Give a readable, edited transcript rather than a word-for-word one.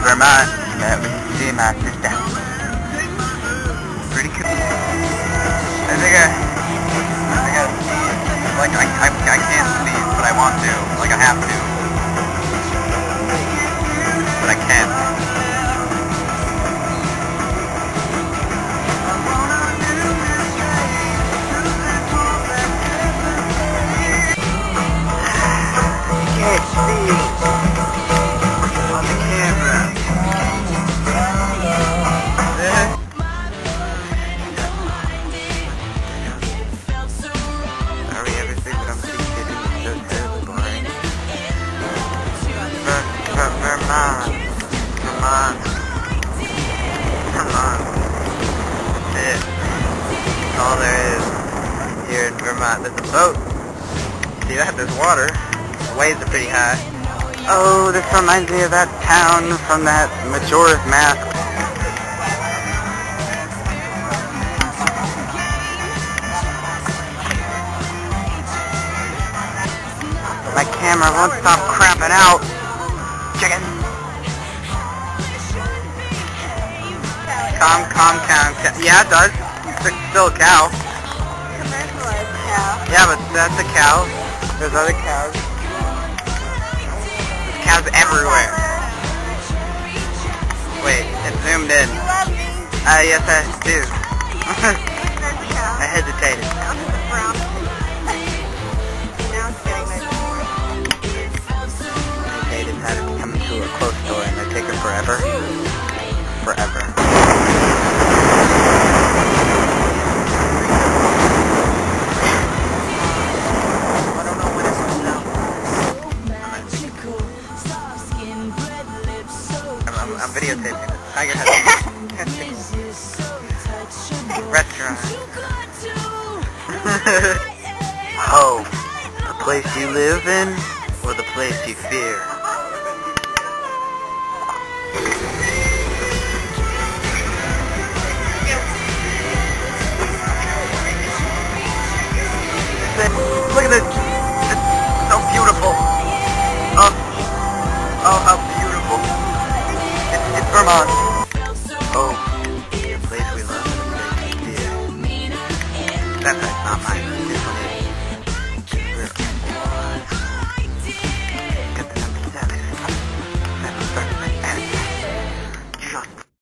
Vermont, that we can see my sister. Pretty cool. I think I gotta sneeze. Like, I can't sneeze, but I want to. Like, I have to. But I can't. Can't see on the camera. Sorry, everything that I'm thinking is so terribly boring. Vermont. That's all there is here in Vermont. There's a boat. See that? There's water. The waves are pretty high. Oh, this reminds me of that town from that Majora's Mask. My camera won't stop crapping out. Chicken. Calm. Yeah, it does. It's still a cow. Commercialized cow. Yeah, but that's a cow. There's other cows. There's cows everywhere. Wait, it zoomed in. You love me. Yes I do. There's a cow. I hesitated. Now it's a brown. Now it's getting nice. Katy had to come to a close door and they take her forever. Forever. I'm videotaping this. Tiger head. Restaurant. Home. The place you live in, or the place you fear?